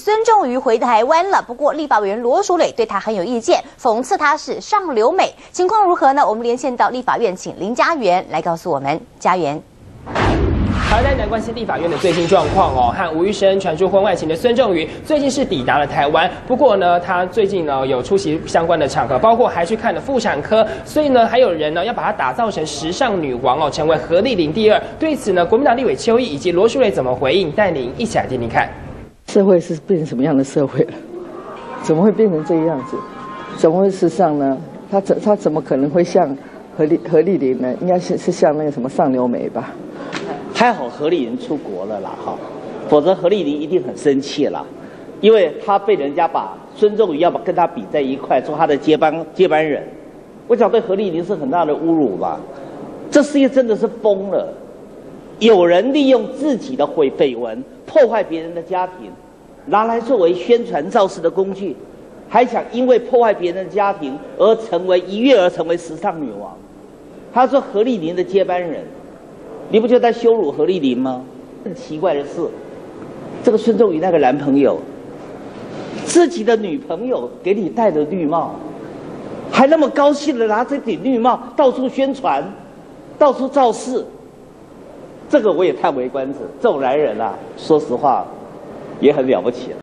孙仲瑜回台湾了，不过立法委员罗淑蕾对他很有意见，讽刺他是上流美。情况如何呢？我们连线到立法院，请林佳媛来告诉我们。佳媛。 台南关系立法院的最新状况哦，和吴玉生传出婚外情的孙仲瑜，最近是抵达了台湾。不过呢，他最近呢有出席相关的场合，包括还去看了妇产科，所以呢，还有人呢要把她打造成时尚女王哦，成为何丽玲第二。对此呢，国民党立委邱毅以及罗淑蕾怎么回应？带您一起来听听看。 社会是变成什么样的社会了？怎么会变成这个样子？怎么会时尚呢？他怎么可能会像何丽玲呢？应该是像那个什么上流美吧？ 还好何丽玲出国了啦，哈，否则何丽玲一定很生气啦，因为她被人家把孙仲瑜要跟她比在一块，做她的接班人，我想对何丽玲是很大的侮辱吧。这世界真的是疯了，有人利用自己的绯闻破坏别人的家庭，拿来作为宣传造势的工具，还想因为破坏别人的家庭而一跃而成为时尚女王。他说何丽玲的接班人。 你不觉得在羞辱何丽玲吗？更奇怪的是，这个孙仲瑜那个男朋友，自己的女朋友给你戴着绿帽，还那么高兴的拿这顶绿帽到处宣传，到处造势，这个我也叹为观止。这种男人啊，说实话，也很了不起了。